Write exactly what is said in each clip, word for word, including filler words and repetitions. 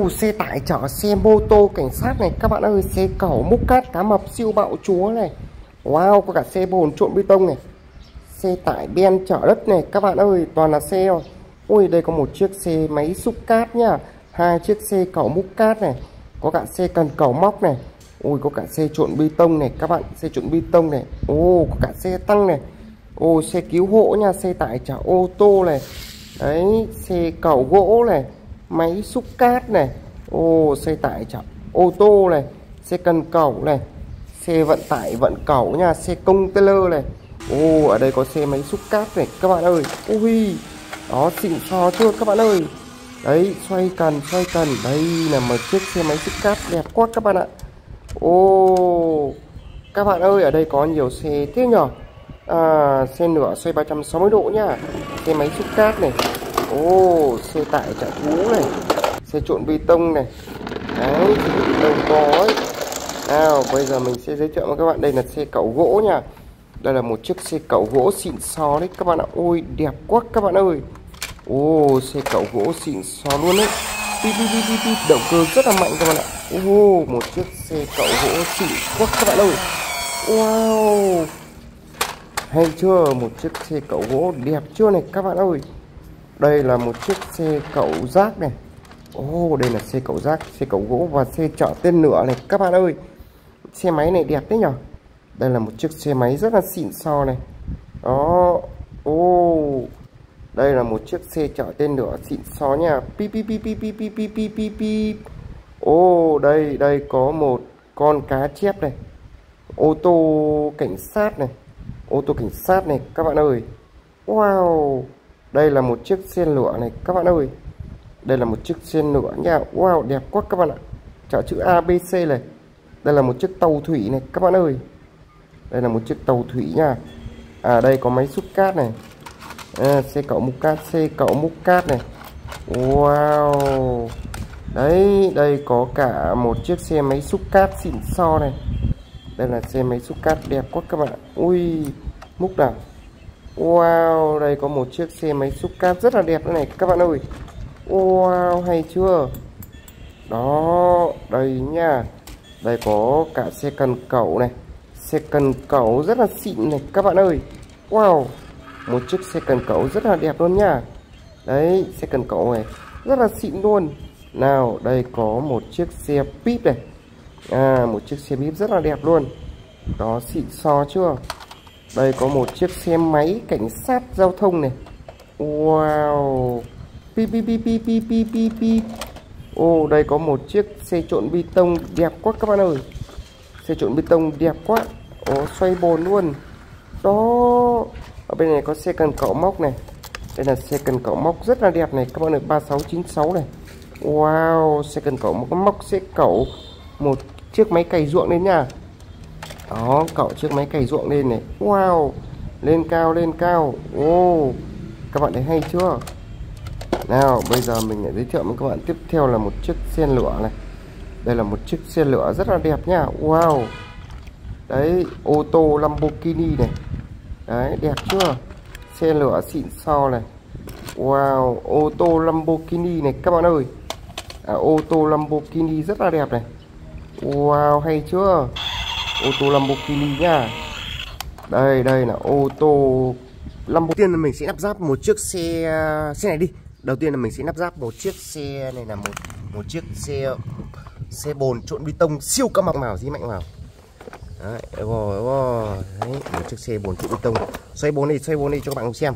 Ô, xe tải chở xe mô tô cảnh sát này các bạn ơi, xe cẩu múc cát cá mập siêu bạo chúa này. Wow, có cả xe bồn trộn bê tông này, xe tải ben chở đất này các bạn ơi, toàn là xe rồi. Ui, đây có một chiếc xe máy xúc cát nhá, hai chiếc xe cẩu múc cát này, có cả xe cần cẩu móc này. Ui, có cả xe trộn bê tông này các bạn, xe trộn bê tông này. Ô, có cả xe tăng này. Ô, xe cứu hộ nha, xe tải chở ô tô này. Đấy, xe cẩu gỗ này, máy xúc cát này. Ô, xe tải chở ô tô này, xe cần cẩu này, xe vận tải vận cẩu nha, xe container này. Ô, ở đây có xe máy xúc cát này các bạn ơi. Ui, đó, xịn sò chưa các bạn ơi. Đấy, xoay cần xoay cần. Đây là một chiếc xe máy xúc cát đẹp quá các bạn ạ. Ô, các bạn ơi, ở đây có nhiều xe thế nhở. À, xe nửa xoay ba trăm sáu mươi độ nhá, xe máy xúc cát này. Ô, xe tải chở thú này, xe trộn bê tông này. Đấy, xe trộn bê tông có ấy. Nào, bây giờ mình sẽ giới thiệu với các bạn, đây là xe cẩu gỗ nha. Đây là một chiếc xe cẩu gỗ xịn sò đấy các bạn ạ. Ôi, đẹp quá các bạn ơi. Ô, xe cẩu gỗ xịn sò luôn đấy. Pip pip pip pip pip, động cơ rất là mạnh các bạn ạ. Ô, một chiếc xe cẩu gỗ xịn quá các bạn ơi. Wow, hay chưa, một chiếc xe cẩu gỗ đẹp chưa này các bạn ơi. Đây là một chiếc xe cẩu rác này. Ô, đây là xe cẩu rác, xe cẩu gỗ và xe chở tên lửa này các bạn ơi. Xe máy này đẹp đấy nhở. Đây là một chiếc xe máy rất là xịn sò này. Đó. Ô, đây là một chiếc xe chở tên lửa xịn sò nha. Pip pip pip pip pip pip pip pip pip. Ô, đây đây có một con cá chép này, ô tô cảnh sát này, ô tô cảnh sát này các bạn ơi. Wow, đây là một chiếc xe lửa này các bạn ơi. Đây là một chiếc xe lửa nha. Wow, đẹp quá các bạn ạ, chở chữ a bê xê này. Đây là một chiếc tàu thủy này các bạn ơi. Đây là một chiếc tàu thủy nha. À, đây có máy xúc cát này. À, xe cẩu múc cát, xe cẩu múc cát này. Wow, đấy, đây có cả một chiếc xe máy xúc cát xịn sò này. Đây là xe máy xúc cát đẹp quá các bạn ạ. Ui, múc nào. Wow, đây có một chiếc xe máy xúc cát rất là đẹp này các bạn ơi. Wow, hay chưa. Đó, đây nha. Đây có cả xe cần cẩu này, xe cần cẩu rất là xịn này các bạn ơi. Wow, một chiếc xe cần cẩu rất là đẹp luôn nha. Đấy, xe cần cẩu này rất là xịn luôn. Nào, đây có một chiếc xe píp này. À, một chiếc xe píp rất là đẹp luôn. Đó, xịn sò chưa. Đây có một chiếc xe máy cảnh sát giao thông này. Wow, pip pip pip pip pip pip pip pip. Ô, đây có một chiếc xe trộn bê tông đẹp quá các bạn ơi. Xe trộn bê tông đẹp quá. Ồ, xoay bồn luôn. Đó, ở bên này có xe cần cẩu móc này. Đây là xe cần cẩu móc rất là đẹp này các bạn ơi, ba sáu chín sáu này. Wow, xe cần cẩu móc, móc sẽ cẩu một chiếc máy cày ruộng lên nha. Đó, cẩu chiếc máy cày ruộng lên này. Wow, lên cao lên cao. Ô, các bạn thấy hay chưa. Nào, bây giờ mình lại giới thiệu với các bạn tiếp theo là một chiếc xe lửa này. Đây là một chiếc xe lửa rất là đẹp nha. Wow, đấy, ô tô Lamborghini này. Đấy, đẹp chưa. Xe lửa xịn sò này. Wow, ô tô Lamborghini này các bạn ơi. À, ô tô Lamborghini rất là đẹp này. Wow, hay chưa. Ô tô Lamborghini nha. Đây, đây là ô tô Lamborghini. Đầu tiên là mình sẽ lắp ráp một chiếc xe xe này đi. Đầu tiên là mình sẽ lắp ráp một chiếc xe này, là một một chiếc xe xe bồn trộn bê tông siêu cá mập vào, dí mạnh vào. Đấy, rồi, rồi. Đấy, một chiếc xe bồn trộn bê tông. Xoay bồn đi, xoay bồn đi cho các bạn cùng xem.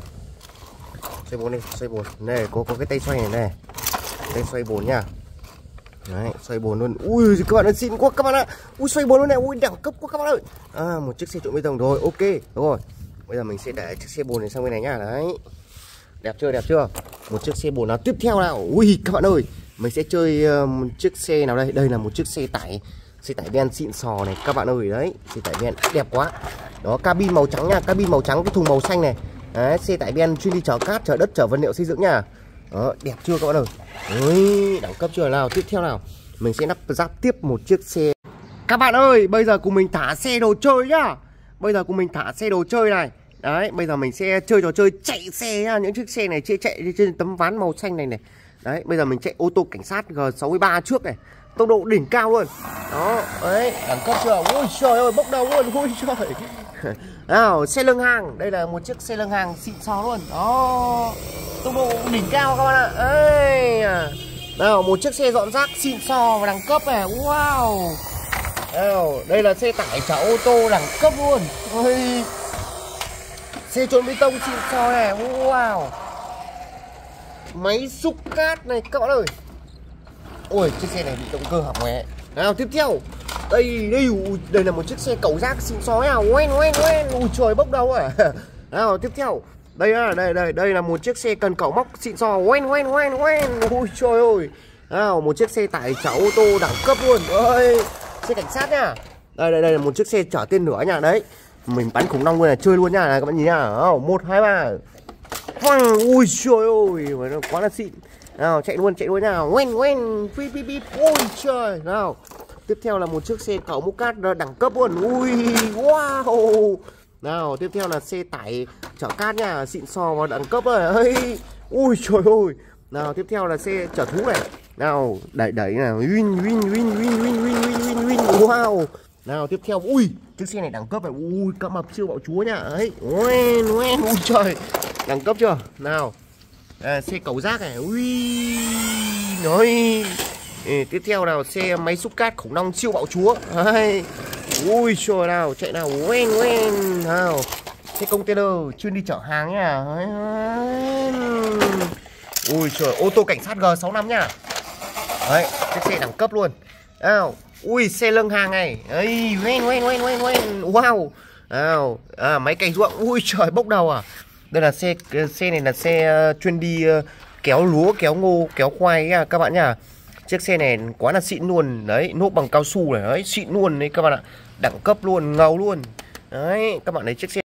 Xoay bồn đi, xoay bồn. Này, có có cái tay xoay này này. Tay xoay bồn nha. Đấy, xoay bồn luôn. Ui, các bạn ơi, xịn quá các bạn ạ. Ui, xoay bồn luôn này, ui, đẹp cấp quá các bạn ơi. À, một chiếc xe trộn bê tông rồi, ok. Đúng rồi. Bây giờ mình sẽ để chiếc xe bồn này sang bên này nhá. Đấy. Đẹp chưa, đẹp chưa. Một chiếc xe bồn nào tiếp theo nào. Ui, các bạn ơi, mình sẽ chơi uh, một chiếc xe nào đây. Đây là một chiếc xe tải, xe tải ben xịn sò này các bạn ơi. Đấy, xe tải ben đẹp quá. Đó, cabin màu trắng nha, cabin màu trắng, cái thùng màu xanh này. Đấy, xe tải ben chuyên đi chở cát, chở đất, chở vật liệu xây dựng nha. Đó, đẹp chưa các bạn ơi. Ui, đẳng cấp chưa. Nào, tiếp theo nào, mình sẽ lắp ráp tiếp một chiếc xe. Các bạn ơi, bây giờ cùng mình thả xe đồ chơi nhá. Bây giờ cùng mình thả xe đồ chơi này. Đấy, bây giờ mình sẽ chơi trò chơi chạy xe nhá. Những chiếc xe này sẽ chạy trên tấm ván màu xanh này này. Đấy, bây giờ mình chạy ô tô cảnh sát G sáu mươi ba trước này, tốc độ đỉnh cao luôn. Đó, đấy, đẳng cấp chưa? Ui trời ơi, bốc đầu luôn, ui trời. Nào, xe lưng hàng, đây là một chiếc xe lưng hàng xịn xò luôn. Đó, tốc độ đỉnh cao các bạn ạ. Đấy. Nào, một chiếc xe dọn rác xịn xò và đẳng cấp này. Wow. Nào, đây là xe tải chở ô tô đẳng cấp luôn. Ôi. Xe trộn bê tông xịn xò này. Wow. Máy xúc cát này các bạn ơi. Ôi, chiếc xe này bị động cơ hỏng này. Nào, tiếp theo. Đây, đây, đây là một chiếc xe cẩu rác xịn xó nào. Oen, oen, oen. Ui trời, bốc đầu à. Nào, tiếp theo. Đây là, đây, đây, đây là một chiếc xe cần cẩu móc xịn xò. Oen, oen, oen, oen. Ui trời ơi. Nào, một chiếc xe tải chở ô tô đẳng cấp luôn. Ơi, xe cảnh sát nha. Đây, đây, đây là một chiếc xe chở tên lửa nha. Đấy, mình bắn khủng long luôn là chơi luôn nha. Này, các bạn nhìn nha. Một, hai, ba. Phăng, ui trời ơi, nó quá là xịn. Nào, chạy luôn, chạy luôn nào. Oen, oen, phi phi phi. Ôi trời. Nào, tiếp theo là một chiếc xe cẩu múc cát đẳng cấp luôn. Ui, wow. Nào, tiếp theo là xe tải chở cát nha, xịn sò và đẳng cấp rồi. Ây, ui trời ơi. Nào, tiếp theo là xe chở thú này. Nào, đẩy đẩy nào. Win win win win win win win win win. Wow. Nào, tiếp theo, ui, chiếc xe này đẳng cấp này. Ui, cá mập siêu bạo chúa nha. Ấy, oen oen, ui trời. Đẳng cấp chưa? Nào. À, xe cẩu rác này. Ui. Nói. Ê, tiếp theo nào, xe máy xúc cát khủng long siêu bạo chúa. Đấy. Ui trời, nào, chạy nào. Oen oen. Nào, xe container chuyên đi chở hàng nha. Ui trời, ô tô cảnh sát G sáu mươi lăm nha. Đấy, chiếc xe đẳng cấp luôn. Nào, ui, xe lưng hàng này. Ấy, oen oen oen oen oen. Wow. Nào, à, máy cày ruộng. Ui trời, bốc đầu à. Đây là xe, xe này là xe uh, chuyên đi uh, kéo lúa, kéo ngô, kéo khoai nha các bạn nhá. Chiếc xe này quá là xịn luôn. Đấy, nốt bằng cao su này. Đấy, xịn luôn đấy các bạn ạ. Đẳng cấp luôn, ngầu luôn. Đấy, các bạn thấy chiếc xe